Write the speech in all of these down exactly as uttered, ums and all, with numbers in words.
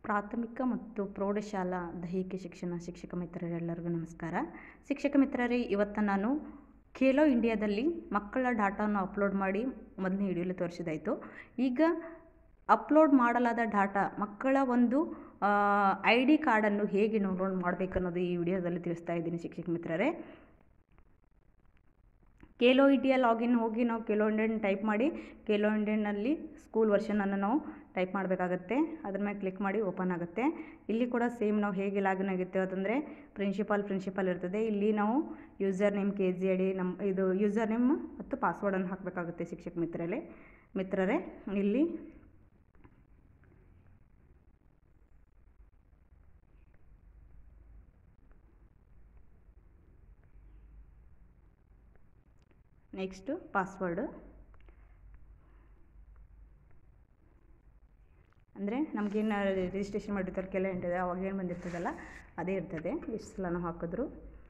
ಪ್ರಾಥಮಿಕ ಮತ್ತು ಪ್ರೌಢಶಾಲಾ ದೈಹಿಕ ಶಿಕ್ಷಣ ಶಿಕ್ಷಕ ಮಿತ್ರರೆಲ್ಲರಿಗೂ ನಮಸ್ಕಾರ. ಶಿಕ್ಷಕ ಮಿತ್ರರೇ, ಇವತ್ತು ನಾನು ಖೇಲೋ ಇಂಡಿಯಾದಲ್ಲಿ ಮಕ್ಕಳ ಡಾಟಾವನ್ನು ಅಪ್ಲೋಡ್ ಮಾಡಿ ಮೊದಲನೇ ವಿಡಿಯೋಲಿ ತೋರಿಸಿದಾಯಿತು. ಈಗ ಅಪ್ಲೋಡ್ ಮಾಡಲಾದ ಡಾಟಾ ಮಕ್ಕಳ ಒಂದು ಐ ಡಿ ಕಾರ್ಡನ್ನು ಹೇಗೆ ಡೌನ್ಲೋಡ್ ಮಾಡಬೇಕು ಅನ್ನೋದು ಈ ವಿಡಿಯೋದಲ್ಲಿ ತಿಳಿಸ್ತಾ ಇದ್ದೀನಿ ಶಿಕ್ಷಕ ಮಿತ್ರರೇ. ಖೇಲೋ ಇಂಡಿಯಾ ಲಾಗಿನ್ ಹೋಗಿ ನಾವು ಖೇಲೋ ಇಂಡಿಯನ್ ಟೈಪ್ ಮಾಡಿ ಖೇಲೋ ಇಂಡಿಯನ್ನಲ್ಲಿ ಸ್ಕೂಲ್ ವರ್ಷನನ್ನು ನಾವು ಟೈಪ್ ಮಾಡಬೇಕಾಗತ್ತೆ. ಅದ್ರ ಮೇಲೆ ಕ್ಲಿಕ್ ಮಾಡಿ ಓಪನ್ ಆಗುತ್ತೆ. ಇಲ್ಲಿ ಕೂಡ ಸೇಮ್ ನಾವು ಹೇಗೆ ಲಾಗಿನ್ ಆಗಿರ್ತೇವೆ ಅಂತಂದರೆ ಪ್ರಿನ್ಸಿಪಾಲ್ ಪ್ರಿನ್ಸಿಪಾಲ್ ಇರ್ತದೆ. ಇಲ್ಲಿ ನಾವು user name K G I D ನಮ್ಮ ಇದು ಯೂಸರ್ ನೇಮ್ ಮತ್ತು ಪಾಸ್ವರ್ಡನ್ನು ಹಾಕಬೇಕಾಗುತ್ತೆ ಶಿಕ್ಷಕ ಮಿತ್ರರೇ ಮಿತ್ರರೇ ಇಲ್ಲಿ ನೆಕ್ಸ್ಟು ಪಾಸ್ವರ್ಡು ಅಂದರೆ ನಮಗೇನು ರಿಜಿಸ್ಟ್ರೇಷನ್ ಮಾಡಿರ್ತಾರೆ ಕೆಲ ಇರ್ತದೆ, ಅವಾಗ ಏನು ಬಂದಿರ್ತದಲ್ಲ ಅದೇ ಇರ್ತದೆ. ಎಷ್ಟು ಸಲ ನಾವು ಹಾಕಿದ್ರು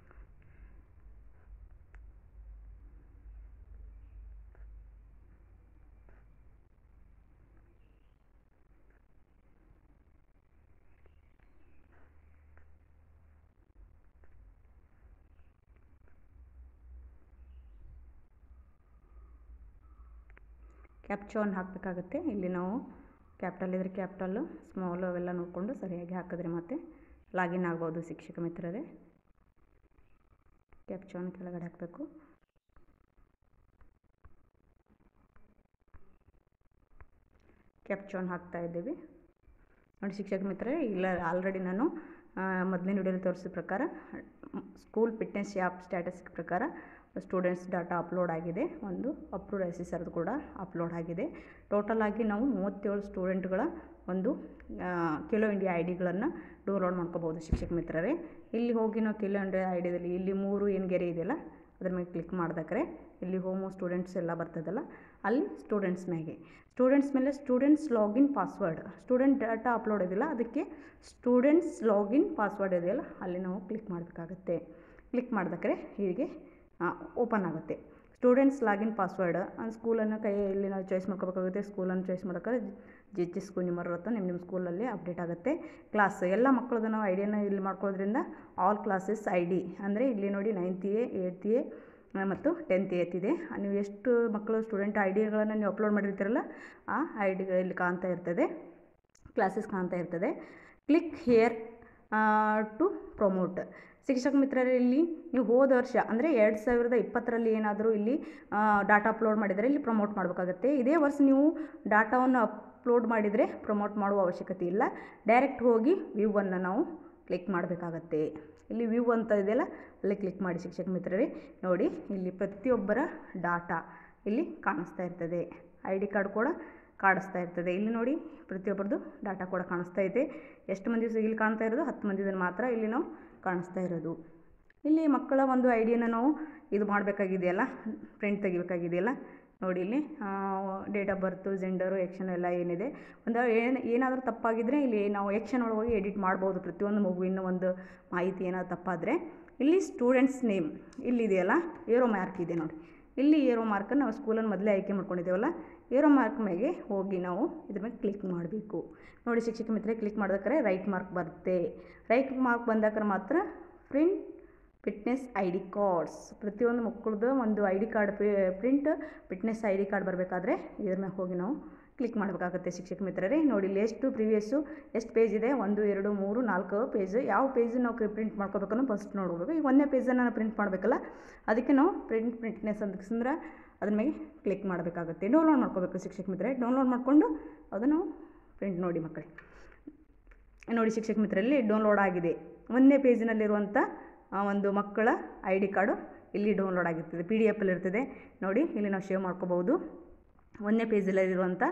ಕ್ಯಾಪ್ಚಾವನ್ನು ಹಾಕಬೇಕಾಗುತ್ತೆ. ಇಲ್ಲಿ ನಾವು ಕ್ಯಾಪಿಟಲ್ ಇದ್ರೆ ಕ್ಯಾಪಿಟಲ್ಲು, ಸ್ಮಾಲು ಅವೆಲ್ಲ ನೋಡಿಕೊಂಡು ಸರಿಯಾಗಿ ಹಾಕಿದ್ರೆ ಮತ್ತೆ ಲಾಗಿನ್ ಆಗ್ಬೋದು ಶಿಕ್ಷಕ ಮಿತ್ರರೇ. ಕ್ಯಾಪ್ಚಾವನ್ನು ಕೆಳಗಡೆ ಹಾಕಬೇಕು. ಕ್ಯಾಪ್ಚಾವನ್ನು ಹಾಕ್ತಾ ಇದ್ದೀವಿ ನೋಡಿ ಶಿಕ್ಷಕ ಮಿತ್ರರೇ. ಇಲ್ಲ ಆಲ್ರೆಡಿ ನಾನು ಮೊದಲಿನ ವಿಡಿಯೋಲಿ ತೋರಿಸಿದ ಪ್ರಕಾರ ಸ್ಕೂಲ್ ಫಿಟ್ನೆಸ್ ಆ್ಯಪ್ ಸ್ಟ್ಯಾಟಸ್ ಪ್ರಕಾರ ಸ್ಟೂಡೆಂಟ್ಸ್ ಡಾಟಾ ಅಪ್ಲೋಡ್ ಆಗಿದೆ. ಒಂದು ಅಪ್ರೂವ್ಡ್ ಎಸ್ ಸಿ ಸರ್ದು ಕೂಡ ಅಪ್ಲೋಡ್ ಆಗಿದೆ. ಟೋಟಲ್ ಆಗಿ ನಾವು ಮೂವತ್ತೇಳು ಸ್ಟೂಡೆಂಟ್ಗಳ ಒಂದು ಖೇಲೋ ಇಂಡಿಯಾ ಐ ಡಿಗಳನ್ನು ಡೌನ್ಲೋಡ್ ಮಾಡ್ಕೋಬೋದು ಶಿಕ್ಷಕ ಮಿತ್ರರೇ. ಇಲ್ಲಿ ಹೋಗಿ ನಾವು ಖೇಲೋ ಇಂಡಿಯಾ ಐ ಡಿಯಲ್ಲಿ ಇಲ್ಲಿ ಮೂರು ಏನು ಗೆರೆ ಇದೆಯಲ್ಲ ಅದ್ರ ಮೇಲೆ ಕ್ಲಿಕ್ ಮಾಡಿದಾಕ್ರೆ ಇಲ್ಲಿ ಹೋಮು ಸ್ಟೂಡೆಂಟ್ಸ್ ಎಲ್ಲ ಬರ್ತದಲ್ಲ, ಅಲ್ಲಿ ಸ್ಟೂಡೆಂಟ್ಸ್ ಮೇಲೆ ಸ್ಟೂಡೆಂಟ್ಸ್ ಮೇಲೆ students login password student data upload ಇದೆಯಲ್ಲ ಅದಕ್ಕೆ ಸ್ಟೂಡೆಂಟ್ಸ್ ಲಾಗಿನ್ ಪಾಸ್ವರ್ಡ್ ಇದೆಯಲ್ಲ ಅಲ್ಲಿ ನಾವು ಕ್ಲಿಕ್ ಮಾಡಬೇಕಾಗತ್ತೆ. ಕ್ಲಿಕ್ ಮಾಡಿದಾಕ್ರೆ ಹೀಗೆ ಓಪನ್ ಆಗುತ್ತೆ. ಸ್ಟೂಡೆಂಟ್ಸ್ ಲಾಗಿನ್ ಪಾಸ್ವರ್ಡ್ ಸ್ಕೂಲನ್ನು ಕೈಯಲ್ಲಿ ನಾವು ಚಾಯ್ಸ್ ಮಾಡ್ಕೋಬೇಕಾಗುತ್ತೆ. ಸ್ಕೂಲನ್ನು ಚಾಯ್ಸ್ ಮಾಡೋಕ್ಕಾದ್ರೆ ಜಿ ಎಚ್ ಎಸ್ ಸ್ಕೂಲ್ ನಿಮ್ಮ ಇರುತ್ತೆ, ನಿಮ್ಮ ನಿಮ್ಮ ಸ್ಕೂಲಲ್ಲಿ ಅಪ್ಡೇಟ್ ಆಗುತ್ತೆ. ಕ್ಲಾಸ್ ಎಲ್ಲ ಮಕ್ಕಳದ್ದು ನಾವು ಐಡಿಯನ್ನು ಇಲ್ಲಿ ಮಾಡ್ಕೊಳ್ಳೋದ್ರಿಂದ ಆಲ್ ಕ್ಲಾಸಸ್ ಐ ಡಿ ಅಂದರೆ ಇಲ್ಲಿ ನೋಡಿ ನೈನ್ತ್ ಎ ಏಯ್ತ್ ಎ ಮತ್ತು ಟೆಂತ್ ಏತ್ ಇದೆ. ನೀವು ಎಷ್ಟು ಮಕ್ಕಳು ಸ್ಟೂಡೆಂಟ್ ಐ ಡಿಗಳನ್ನು ನೀವು ಅಪ್ಲೋಡ್ ಮಾಡಿರ್ತೀರಲ್ಲ ಆ ಐ ಡಿಗಳಲ್ಲಿ ಕಾಣ್ತಾ ಇರ್ತದೆ, ಕ್ಲಾಸಸ್ ಕಾಣ್ತಾ ಇರ್ತದೆ. ಕ್ಲಿಕ್ ಹಿಯರ್ ಟು ಪ್ರಮೋಟ್ ಶಿಕ್ಷಕ ಮಿತ್ರರೇ, ಇಲ್ಲಿ ನೀವು ಹೋದ ವರ್ಷ ಅಂದರೆ ಎರಡು ಸಾವಿರದ ಇಪ್ಪತ್ತರಲ್ಲಿ ಏನಾದರೂ ಇಲ್ಲಿ ಡಾಟಾ ಅಪ್ಲೋಡ್ ಮಾಡಿದರೆ ಇಲ್ಲಿ ಪ್ರಮೋಟ್ ಮಾಡಬೇಕಾಗತ್ತೆ. ಇದೇ ವರ್ಷ ನೀವು ಡಾಟಾವನ್ನು ಅಪ್ಲೋಡ್ ಮಾಡಿದರೆ ಪ್ರಮೋಟ್ ಮಾಡುವ ಅವಶ್ಯಕತೆ ಇಲ್ಲ. ಡೈರೆಕ್ಟ್ ಹೋಗಿ ವ್ಯೂ ಅನ್ನು ನಾವು ಕ್ಲಿಕ್ ಮಾಡಬೇಕಾಗತ್ತೆ. ಇಲ್ಲಿ ವ್ಯೂ ಅಂತ ಇದೆಯಲ್ಲ ಅಲ್ಲಿ ಕ್ಲಿಕ್ ಮಾಡಿ ಶಿಕ್ಷಕ ಮಿತ್ರರೇ. ನೋಡಿ ಇಲ್ಲಿ ಪ್ರತಿಯೊಬ್ಬರ ಡಾಟಾ ಇಲ್ಲಿ ಕಾಣಿಸ್ತಾ ಇರ್ತದೆ. ಐ ಡಿ ಕಾರ್ಡ್ ಕೂಡ ಕಾಣಿಸ್ತಾ ಇರ್ತದೆ. ಇಲ್ಲಿ ನೋಡಿ ಪ್ರತಿಯೊಬ್ಬರದ್ದು ಡಾಟಾ ಕೂಡ ಕಾಣಿಸ್ತಾ ಇದೆ. ಎಷ್ಟು ಮಂದಿ ಇಲ್ಲಿ ಕಾಣ್ತಾ ಇರೋದು ಹತ್ತು ಮಂದಿದಲ್ಲಿ ಮಾತ್ರ ಇಲ್ಲಿ ನಾವು ಕಾಣಿಸ್ತಾ ಇರೋದು. ಇಲ್ಲಿ ಮಕ್ಕಳ ಒಂದು ಐ ಡಿಯನ್ನು ನಾವು ಇದು ಮಾಡಬೇಕಾಗಿದೆಯಲ್ಲ, ಪ್ರಿಂಟ್ ತೆಗಿಬೇಕಾಗಿದೆಯಲ್ಲ ನೋಡಿ. ಇಲ್ಲಿ date of birth, gender, section ಎಲ್ಲ ಏನಿದೆ, ಒಂದು ಏನು ಏನಾದರೂ ತಪ್ಪಾಗಿದ್ದರೆ ಇಲ್ಲಿ ನಾವು ಎಕ್ಷನ್ ಒಳಗೆ ಹೋಗಿ ಎಡಿಟ್ ಮಾಡ್ಬೋದು. ಪ್ರತಿಯೊಂದು ಮಗುವಿನ ಒಂದು ಮಾಹಿತಿ ಏನಾದರೂ ತಪ್ಪಾದರೆ ಇಲ್ಲಿ ಸ್ಟೂಡೆಂಟ್ಸ್ ನೇಮ್ ಇಲ್ಲಿದೆಯಲ್ಲ ಏರೋ ಮಾರ್ಕ್ ಇದೆ ನೋಡಿ. ಇಲ್ಲಿ ಏರೋ ಮಾರ್ಕನ್ನು ನಾವು ಸ್ಕೂಲನ್ನು ಮೊದಲೇ ಆಯ್ಕೆ ಮಾಡ್ಕೊಂಡಿದ್ದೇವಲ್ಲ, ಏರೋ ಮಾರ್ಕ್ ಮೇಲೆ ಹೋಗಿ ನಾವು ಇದ್ರ ಮೇಲೆ ಕ್ಲಿಕ್ ಮಾಡಬೇಕು ನೋಡಿ ಶಿಕ್ಷಕ ಮಿತ್ರ. ಕ್ಲಿಕ್ ಮಾಡಿದ್ರೆ ರೈಟ್ ಮಾರ್ಕ್ ಬರುತ್ತೆ. ರೈಟ್ ಮಾರ್ಕ್ ಬಂದಾಕ್ರೆ ಮಾತ್ರ print fitness I D cards ಪ್ರತಿಯೊಂದು ಮಕ್ಕಳದ್ದು ಒಂದು I D card print fitness I D card ಬರಬೇಕಾದ್ರೆ ಇದ್ರ ಮೇಲೆ ಹೋಗಿ ನಾವು ಕ್ಲಿಕ್ ಮಾಡಬೇಕಾಗುತ್ತೆ ಶಿಕ್ಷಕ ಮಿತ್ರರೇ. ನೋಡಿ ಇಲ್ಲಿ ಎಷ್ಟು ಪ್ರಿವಿಯಸ್ಸು ಎಷ್ಟು ಪೇಜ್ ಇದೆ, ಒಂದು ಎರಡು ಮೂರು ನಾಲ್ಕು ಪೇಜ್. ಯಾವ ಪೇಜ್ ನಾವು ಪ್ರಿಂಟ್ ಮಾಡ್ಕೋಬೇಕನ್ನೋ ಫಸ್ಟ್ ನೋಡ್ಬೇಕು. ಈಗ ಒಂದೇ ಪೇಜನ್ನು ನಾನು ಪ್ರಿಂಟ್ ಮಾಡಬೇಕಲ್ಲ, ಅದಕ್ಕೆ ನಾವು ಪ್ರಿಂಟ್ ಫಿಟ್ನೆಸ್ ಅಂತಂದ್ರೆ ಅದ್ರ ಮೇಲೆ ಕ್ಲಿಕ್ ಮಾಡಬೇಕಾಗುತ್ತೆ. ಡೌನ್ಲೋಡ್ ಮಾಡ್ಕೋಬೇಕು ಶಿಕ್ಷಕ ಮಿತ್ರರೇ. ಡೌನ್ಲೋಡ್ ಮಾಡಿಕೊಂಡು ಅದನ್ನು ಪ್ರಿಂಟ್ ನೋಡಿ ಮಕ್ಕಳು. ನೋಡಿ ಶಿಕ್ಷಕ ಮಿತ್ರರಲ್ಲಿ ಡೌನ್ಲೋಡ್ ಆಗಿದೆ. ಒಂದೇ ಪೇಜಿನಲ್ಲಿರುವಂಥ ಒಂದು ಮಕ್ಕಳ ಐ ಡಿ ಕಾರ್ಡು ಇಲ್ಲಿ ಡೌನ್ಲೋಡ್ ಆಗಿರ್ತದೆ, ಪಿ ಡಿ ಎಫಲ್ಲಿ ಇರ್ತದೆ ನೋಡಿ. ಇಲ್ಲಿ ನಾವು ಸೇವ್ ಮಾಡ್ಕೋಬೋದು. ಒಂದೇ ಪೇಜಲ್ಲಿರುವಂಥ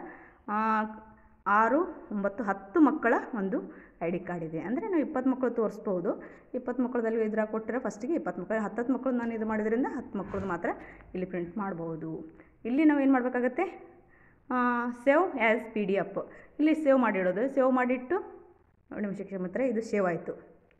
ಆರು ಒಂಬತ್ತು ಹತ್ತು ಮಕ್ಕಳ ಒಂದು ಐ ಡಿ ಕಾರ್ಡ್ ಇದೆ. ಅಂದರೆ ನಾವು ಇಪ್ಪತ್ತು ಮಕ್ಕಳು ತೋರಿಸ್ಬೋದು. ಇಪ್ಪತ್ತು ಮಕ್ಕಳದಲ್ಲಿ ಇದ್ರಾಗ ಕೊಟ್ಟರೆ ಫಸ್ಟಿಗೆ ಇಪ್ಪತ್ತು ಮಕ್ಕಳು, ಹತ್ತತ್ತು ಮಕ್ಕಳು ನಾನು ಇದು ಮಾಡಿದ್ರಿಂದ ಹತ್ತು ಮಕ್ಕಳದ್ದು ಮಾತ್ರ ಇಲ್ಲಿ ಪ್ರಿಂಟ್ ಮಾಡ್ಬೋದು. ಇಲ್ಲಿ ನಾವು ಏನು ಮಾಡಬೇಕಾಗತ್ತೆ, save as P D F ಇಲ್ಲಿ ಸೇವ್ ಮಾಡಿಡೋದು. ಸೇವ್ ಮಾಡಿಟ್ಟು ನೋಡಿ ನಿಮ್ಮ ಶಿಕ್ಷಕ ಮಿತ್ರ ಇದು ಸೇವ್ ಆಯಿತು.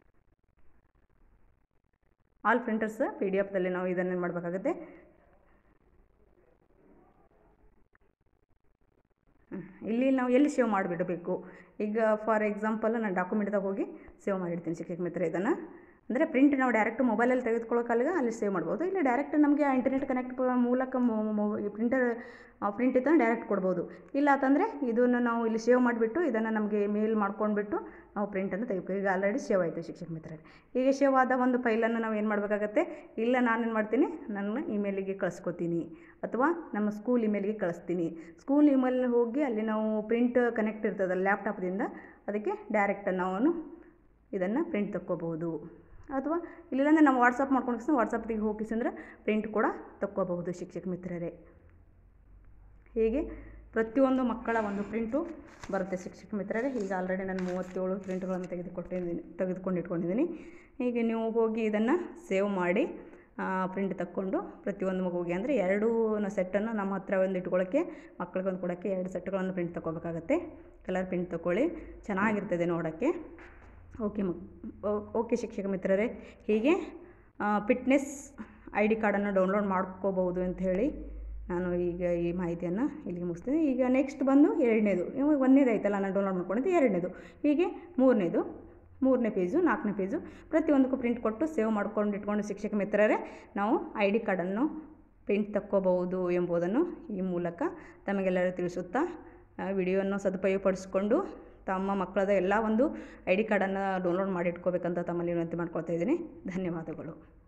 ಆಲ್ ಪ್ರಿಂಟರ್ಸ್ ಪಿ ಡಿ ಎಫ್ದಲ್ಲಿ ನಾವು ಇದನ್ನೇನು ಮಾಡಬೇಕಾಗುತ್ತೆ, ಇಲ್ಲಿ ನಾವು ಎಲ್ಲಿ ಸೇವ್ ಮಾಡಿಬಿಡಬೇಕು. ಈಗ ಫಾರ್ ಎಕ್ಸಾಂಪಲ್ ನಾನು ಡಾಕ್ಯುಮೆಂಟ್ದಾಗ ಹೋಗಿ ಸೇವ್ ಮಾಡಿರ್ತೀನಿ ಶಿಕ್ಷಕ ಮಿತ್ರ ಇದನ್ನು. ಅಂದರೆ ಪ್ರಿಂಟ್ ನಾವು ಡೈರೆಕ್ಟ್ ಮೊಬೈಲಲ್ಲಿ ತೆಗೆದುಕೊಳ್ಳೋಕಾಗ ಅಲ್ಲಿ ಸೇವ್ ಮಾಡ್ಬೋದು. ಇಲ್ಲ ಡೈರೆಕ್ಟ್ ನಮಗೆ ಇಂಟರ್ನೆಟ್ ಕನೆಕ್ಟ್ ಮೂಲಕ ಪ್ರಿಂಟರ್ ಪ್ರಿಂಟ್ ಇತ್ತಂದ್ರೆ ಡೈರೆಕ್ಟ್ ಕೊಡ್ಬೋದು. ಇಲ್ಲ ಅಂತಂದರೆ ಇದನ್ನು ನಾವು ಇಲ್ಲಿ ಸೇವ್ ಮಾಡಿಬಿಟ್ಟು ಇದನ್ನು ನಮಗೆ ಮೇಲ್ ಮಾಡ್ಕೊಂಡ್ಬಿಟ್ಟು ನಾವು ಪ್ರಿಂಟನ್ನು ತೆಗಿಬೇಕು. ಈಗ ಆಲ್ರೆಡಿ ಸೇವ್ ಆಯಿತು ಶಿಕ್ಷಕ ಮಿತ್ರರೇ. ಈಗ ಸೇವ್ ಆದ ಒಂದು ಫೈಲನ್ನು ನಾವು ಏನು ಮಾಡಬೇಕಾಗತ್ತೆ, ಇಲ್ಲ ನಾನೇನು ಮಾಡ್ತೀನಿ, ನನ್ನ ಇಮೇಲಿಗೆ ಕಳಿಸ್ಕೊತೀನಿ ಅಥವಾ ನಮ್ಮ ಸ್ಕೂಲ್ ಇಮೇಲಿಗೆ ಕಳಿಸ್ತೀನಿ. ಸ್ಕೂಲ್ ಇಮೇಲ್ ಹೋಗಿ ಅಲ್ಲಿ ನಾವು ಪ್ರಿಂಟ್ ಕನೆಕ್ಟ್ ಇರ್ತದಲ್ಲ ಲ್ಯಾಪ್ಟಾಪ್ದಿಂದ, ಅದಕ್ಕೆ ಡೈರೆಕ್ಟ್ ನಾವು ಇದನ್ನು ಪ್ರಿಂಟ್ ತಕ್ಕೋಬಹುದು. ಅಥವಾ ಇಲ್ಲಾಂದರೆ ನಾವು ವಾಟ್ಸಪ್ ಮಾಡ್ಕೊಂಡು ವಾಟ್ಸಪ್ಪಿಗೆ ಹೋಗಿಸಂದ್ರೆ ಪ್ರಿಂಟ್ ಕೂಡ ತಕ್ಕೋಬಹುದು ಶಿಕ್ಷಕ ಮಿತ್ರರೇ. ಹೀಗೆ ಪ್ರತಿಯೊಂದು ಮಕ್ಕಳ ಒಂದು ಪ್ರಿಂಟು ಬರುತ್ತೆ ಶಿಕ್ಷಕ ಮಿತ್ರರೇ. ಈಗ ಆಲ್ರೆಡಿ ನಾನು ಮೂವತ್ತೇಳು ಪ್ರಿಂಟ್ಗಳನ್ನು ತೆಗೆದುಕೊಟ್ಟಿದ್ದೀನಿ ತೆಗೆದುಕೊಂಡು ಇಟ್ಕೊಂಡಿದ್ದೀನಿ. ಹೀಗೆ ನೀವು ಹೋಗಿ ಇದನ್ನು ಸೇವ್ ಮಾಡಿ ಪ್ರಿಂಟ್ ತಕ್ಕೊಂಡು ಪ್ರತಿಯೊಂದು ಮಗುವಿಗೆ ಅಂದರೆ ಎರಡೂ ಸೆಟ್ಟನ್ನು ನಮ್ಮ ಹತ್ರ ಒಂದು ಇಟ್ಕೊಳ್ಳೋಕ್ಕೆ ಮಕ್ಕಳಿಗೊಂದು ಕೊಡೋಕ್ಕೆ ಎರಡು ಸೆಟ್ಗಳನ್ನು ಪ್ರಿಂಟ್ ತಗೋಬೇಕಾಗತ್ತೆ. ಕಲರ್ ಪ್ರಿಂಟ್ ತಗೊಳ್ಳಿ, ಚೆನ್ನಾಗಿರ್ತದೆ ನೋಡೋಕ್ಕೆ. ಓಕೆ ಮ ಓಕೆ ಶಿಕ್ಷಕ ಮಿತ್ರರೇ, ಹೀಗೆ ಫಿಟ್ನೆಸ್ ಐ ಡಿ ಕಾರ್ಡನ್ನು ಡೌನ್ಲೋಡ್ ಮಾಡ್ಕೋಬೋದು ಅಂತ ಹೇಳಿ ನಾನು ಈಗ ಈ ಮಾಹಿತಿಯನ್ನು ಇಲ್ಲಿಗೆ ಮುಗಿಸ್ತೀನಿ. ಈಗ ನೆಕ್ಸ್ಟ್ ಬಂದು ಎರಡನೇದು, ಇವಾಗ ಒಂದನೇದು ಆಯ್ತಲ್ಲ ನಾನು ಡೌನ್ಲೋಡ್ ಮಾಡ್ಕೊಂಡಿದ್ದೆ, ಎರಡನೇದು, ಹೀಗೆ ಮೂರನೇದು, ಮೂರನೇ ಪೇಜು, ನಾಲ್ಕನೇ ಪೇಜು ಪ್ರತಿಯೊಂದಕ್ಕೂ ಪ್ರಿಂಟ್ ಕೊಟ್ಟು ಸೇವ್ ಮಾಡ್ಕೊಂಡು ಇಟ್ಕೊಂಡು ಶಿಕ್ಷಕ ಮಿತ್ರರೇ ನಾವು ಐ ಡಿ ಕಾರ್ಡನ್ನು ಪ್ರಿಂಟ್ ತಕ್ಕೋಬಹುದು ಎಂಬುದನ್ನು ಈ ಮೂಲಕ ತಮಗೆಲ್ಲರೂ ತಿಳಿಸುತ್ತಾ ವಿಡಿಯೋವನ್ನು ಸದುಪಯೋಗಪಡಿಸ್ಕೊಂಡು ತಮ್ಮ ಮಕ್ಕಳದ ಎಲ್ಲ ಒಂದು ಐ ಡಿ ಕಾರ್ಡನ್ನು ಡೌನ್ಲೋಡ್ ಮಾಡಿ ಇಟ್ಕೋಬೇಕಂತ ತಮ್ಮಲ್ಲಿ ವಿನಂತಿ ಮಾಡ್ಕೊಳ್ತಾ ಇದ್ದೀನಿ. ಧನ್ಯವಾದಗಳು.